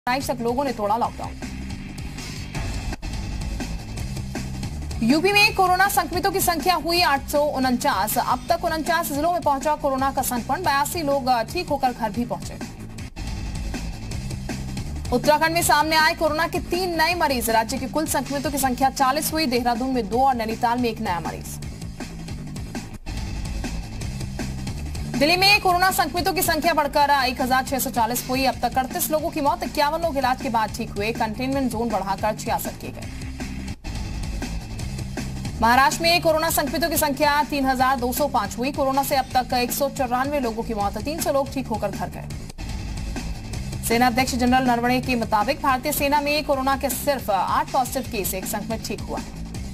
22 तक लोगों ने तोड़ा लॉकडाउन। यूपी में कोरोना संक्रमितों की संख्या हुई 849। अब तक 49 जिलों में पहुंचा कोरोना का संक्रमण। 82 लोग ठीक होकर घर भी पहुंचे। उत्तराखंड में सामने आए कोरोना के 3 नए मरीज। राज्य के कुल संक्रमितों की संख्या 40 हुई। देहरादून में 2 और नैनीताल में 1 नया मरीज। दिल्ली में कोरोना संक्रमितों की संख्या बढ़कर 1640 हुई। अब तक 38 लोगों की मौत। 51 लोग इलाज के बाद ठीक हुए। कंटेनमेंट जोन बढ़ाकर 66 किए गए। महाराष्ट्र में कोरोना संक्रमितों की संख्या 3205 हुई। कोरोना से अब तक 194 लोगों की मौत। 300 लोग ठीक होकर घर गए। सेना अध्यक्ष जनरल नरवणे के मुताबिक भारतीय सेना में कोरोना के सिर्फ 8 पॉजिटिव केस, 1 संक्रमित ठीक हुआ।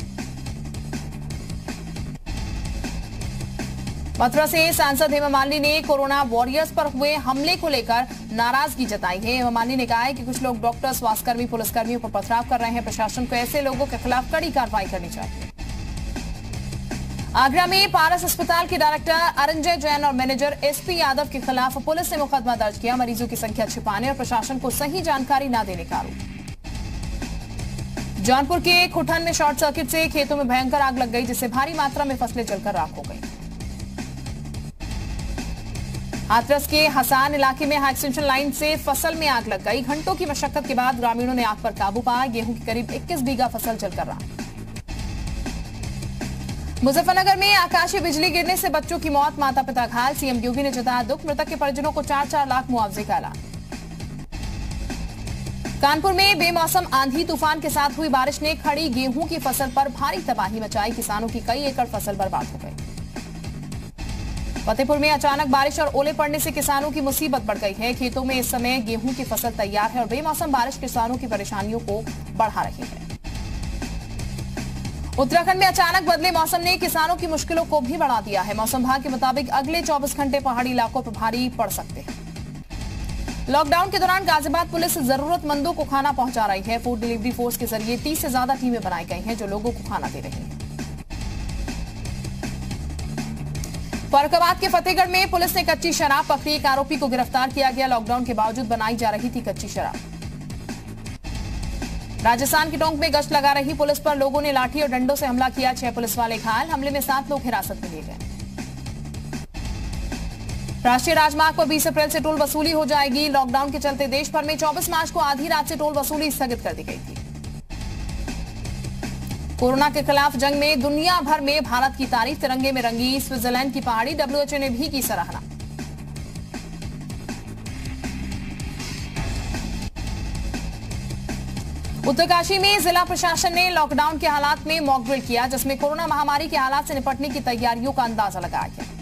मथुरा से सांसद हेमा मालिनी ने कोरोना वॉरियर्स पर हुए हमले को लेकर नाराजगी जताई है। हेमा मालिनी ने कहा है कि कुछ लोग डॉक्टर, स्वास्थ्यकर्मी, पुलिसकर्मियों पर पथराव कर रहे हैं। प्रशासन को ऐसे लोगों के खिलाफ कड़ी कार्रवाई करनी चाहिए। आगरा में पारस अस्पताल के डायरेक्टर अरंजय जैन और मैनेजर एसपी यादव के खिलाफ पुलिस ने मुकदमा दर्ज किया। मरीजों की संख्या छिपाने और प्रशासन को सही जानकारी न देने का आरोप। जौनपुर के खुठन में शॉर्ट सर्किट से खेतों में भयंकर आग लग गई, जिससे भारी मात्रा में फसलें जलकर राख हो गई। हाथरस के हसान इलाके में हाई एक्सटेंशन लाइन से फसल में आग लग गई। घंटों की मशक्कत के बाद ग्रामीणों ने आग पर काबू पाया। गेहूं की करीब 21 बीघा फसल जलकर राख। मुजफ्फरनगर में आकाशीय बिजली गिरने से बच्चों की मौत, माता पिता घायल। सीएम योगी ने जताया दुख। मृतक के परिजनों को 4-4 लाख मुआवजे का ऐलान। कानपुर में बेमौसम आंधी तूफान के साथ हुई बारिश ने खड़ी गेहूं की फसल पर भारी तबाही मचाई। किसानों की कई एकड़ फसल बर्बाद हो गई। फतेहपुर में अचानक बारिश और ओले पड़ने से किसानों की मुसीबत बढ़ गई है। खेतों में इस समय गेहूं की फसल तैयार है और बेमौसम बारिश किसानों की परेशानियों को बढ़ा रही है। उत्तराखंड में अचानक बदले मौसम ने किसानों की मुश्किलों को भी बढ़ा दिया है। मौसम विभाग के मुताबिक अगले 24 घंटे पहाड़ी इलाकों पर भारी पड़ सकते हैं। लॉकडाउन के दौरान गाजियाबाद पुलिस जरूरतमंदों को खाना पहुंचा रही है। फूड डिलीवरी फोर्स के जरिए 30 से ज्यादा टीमें बनाई गई हैं जो लोगों को खाना दे रही हैं। फर्रुखाबाद के फतेहगढ़ में पुलिस ने कच्ची शराब पकड़ी। एक आरोपी को गिरफ्तार किया गया। लॉकडाउन के बावजूद बनाई जा रही थी कच्ची शराब। राजस्थान के टोंक में गश्त लगा रही पुलिस पर लोगों ने लाठी और डंडों से हमला किया। 6 पुलिस वाले घायल। हमले में 7 लोग हिरासत में लिए गए। राष्ट्रीय राजमार्ग पर 20 अप्रैल से टोल वसूली हो जाएगी। लॉकडाउन के चलते देश भर में 24 मार्च को आधी रात से टोल वसूली स्थगित कर दी गई थी। कोरोना के खिलाफ जंग में दुनिया भर में भारत की तारीफ। तिरंगे में रंगी स्विट्जरलैंड की पहाड़ी। WHO ने भी की सराहना। उत्तरकाशी में जिला प्रशासन ने लॉकडाउन के हालात में मॉक ड्रिल किया, जिसमें कोरोना महामारी के हालात से निपटने की तैयारियों का अंदाजा लगाया गया।